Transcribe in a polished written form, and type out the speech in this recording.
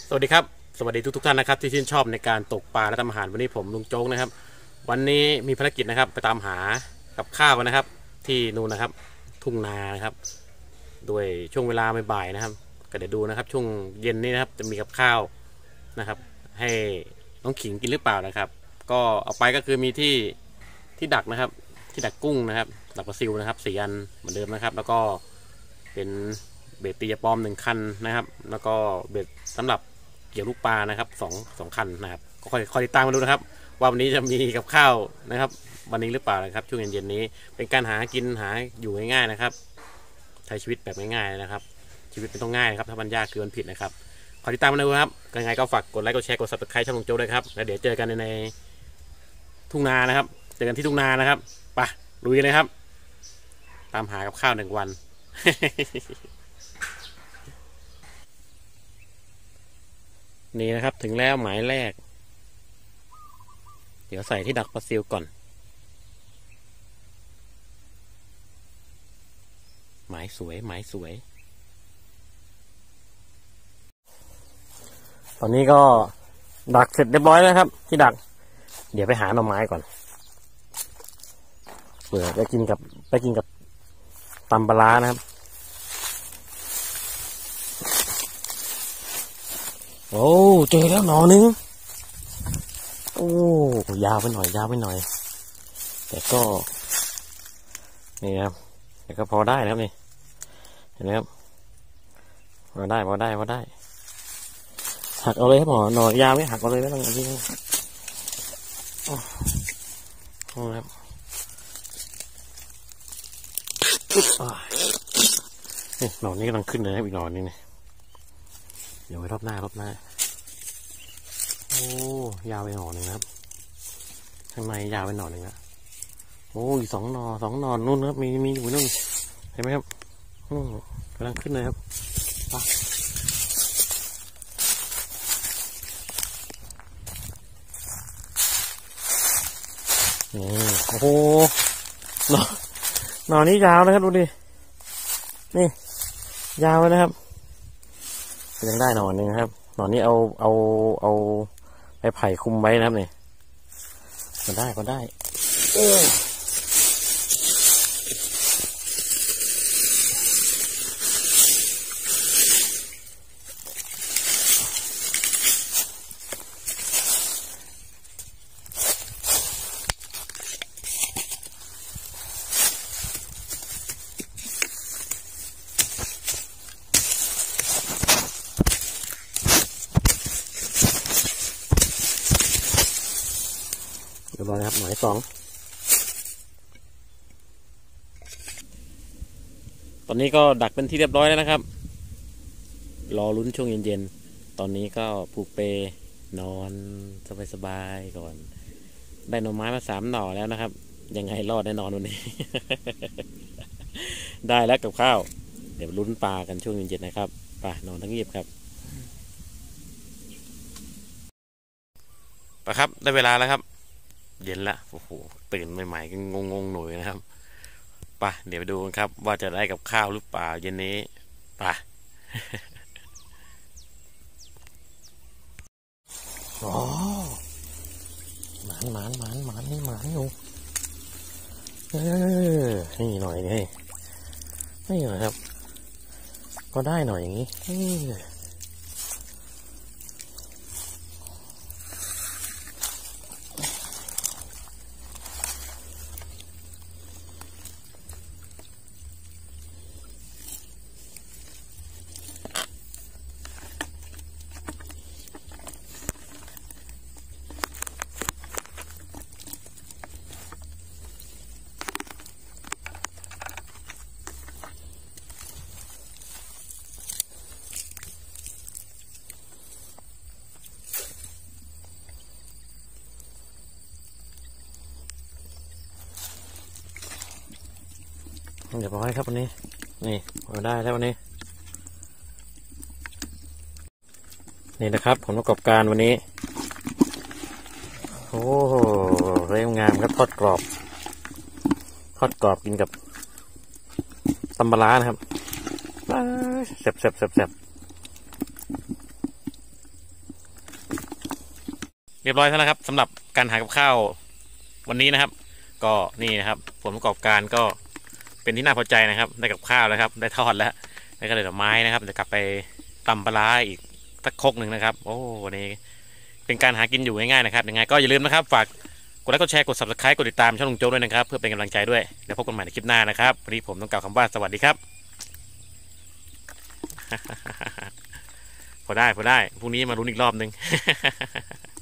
สวัสดีครับสวัสดีทุกท่านนะครับที่ชื่นชอบในการตกปลาและทำอาหารวันนี้ผมลุงโจ๊กนะครับวันนี้มีภารกิจนะครับไปตามหากับข้าวกันนะครับที่นู่นนะครับทุ่งนานะครับด้วยช่วงเวลาบ่ายๆนะครับก็เดี๋ยวดูนะครับช่วงเย็นนี้นะครับจะมีกับข้าวนะครับให้น้องขิงกินหรือเปล่านะครับก็เอาไปก็คือมีที่ดักนะครับที่ดักกุ้งนะครับดักปลาซิวนะครับ4 อันเหมือนเดิมนะครับแล้วก็เป็นเบ็ดตียาปอม1 คันนะครับแล้วก็เบ็ดสำหรับเกี่ยวลูกปลานะครับสองคันนะครับก็คอยติดตามมาดูนะครับว่าวันนี้จะมีกับข้าวนะครับวันนี้หรือเปล่านะครับช่วงเย็นๆนี้เป็นการหากินหาอยู่ง่ายๆนะครับใช้ชีวิตแบบง่ายๆนะครับชีวิตเป็นต้องง่ายนะครับถ้ามันยากคือมันผิดนะครับคอยติดตามมาดูครับยังไงก็ฝากกดไลค์กดแชร์กด Subscribe ช่องลุงโจ้ด้วยครับแล้วเดี๋ยวเจอกันในทุ่งนานะครับเจอกันที่ทุ่งนานะครับไปลุยเลยครับตามหากับข้าว1 วัน นี่นะครับถึงแล้วหมายแรกเดี๋ยวใส่ที่ดักปลาซิลก่อนหมายสวยตอนนี้ก็ดักเสร็จเรียบร้อยแล้วครับที่ดักเดี๋ยวไปหาหน่อไม้ก่อนเผื่อไปกินกับตำปลานะครับโอ้เจอแล้วหน่อนึงโอ้ยาวไปหน่อยแต่ก็นี่ครับแต่ก็พอได้นะครับนี่เห็นไหมครับพอได้หักเอาเลยครับหน่อยาวไม่หักเอาเลยไม่ต้องอันนี้โอ้ครับนี่หน่อนี้กำลังขึ้นเลยครับอีกหน่อนึงเนี่ยเดี๋ยวไว้รอบหน้าโอ้ยาวไปหน่อนึงครับข้างในยาวไปหน่อนึงนะโอ้ย2 หน่อนู่นครับมีอยู่นู่นเห็นไหมครับกำลังขึ้นเลยครับนี่โอ้โหหน่อนี้ยาวนะครับดูดินี่ยาวเลยนะครับยังได้หน่อนึงครับหน่อนี้เอาไม้ไผ่คุมไว้นะครับนี่ก็ได้เรียบร้อยครับหมาย2ตอนนี้ก็ดักเป็นที่เรียบร้อยแล้วนะครับรอลุ้นช่วงเย็นๆตอนนี้ก็ผูกเปนอนสบายๆก่อนได้หน่อไม้มา3 หน่อแล้วนะครับยังไงรอดแน่นอนวันนี้ ได้แล้วกับข้าวเดี๋ยวลุ้นปลากันช่วงเย็นๆนะครับไปนอนทั้งเงียบครับไปครับได้เวลาแล้วครับเย็นละโอ้โหตื่นใหม่ๆก็งงๆหน่อยนะครับไปเดี๋ยวไปดูกันครับว่าจะได้กับข้าวหรือเปล่าเย็นนี้ไปอ๋อหมานอยู่นี่หน่อยนี่หน่อยครับก็ได้หน่อยอย่างนี้เดี๋ยวพอให้ครับวันนี้นี่เราได้แล้ววันนี้นี่นะครับผลประกอบการวันนี้โอ้เรียงงามครับทอดกรอบกินกับตำปลานะครับแซ่บเรียบร้อยแล้วครับสำหรับการหากับข้าววันนี้นะครับก็นี่นะครับผลประกอบการก็เป็นที่น่าพอใจนะครับได้กับข้าวแล้วครับได้ทอดแล้วก็เลยดอกไม้นะครับจะกลับไปตำปลาอีกสักครกหนึ่งนะครับโอ้วันนี้เป็นการหากินอยู่ง่ายๆนะครับยังไงก็อย่าลืมนะครับฝากกดไลค์กดแชร์กด Subscribe กดติดตามช่องลุงโจ๊กด้วยนะครับเพื่อเป็นกำลังใจด้วยเดี๋ยวพบกันใหม่ในคลิปหน้านะครับวันนี้ผมต้องกล่าวคำว่าสวัสดีครับ พอได้พรุ่งนี้มาลุ้นอีกรอบนึง